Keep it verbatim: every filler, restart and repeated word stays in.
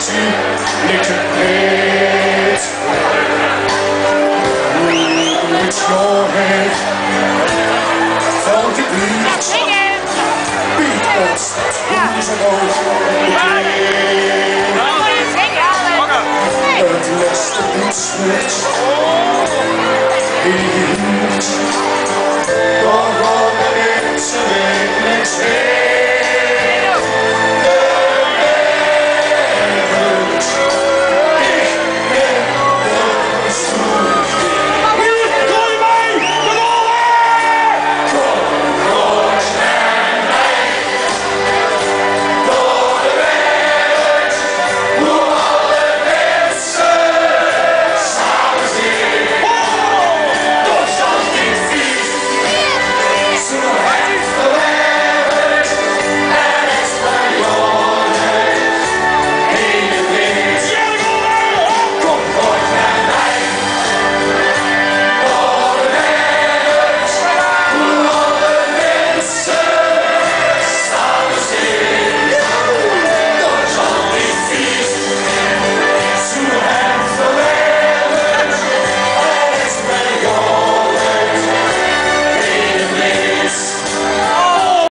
pretty little place. With your head for the beat, beat us, who's about the and less the beat switch.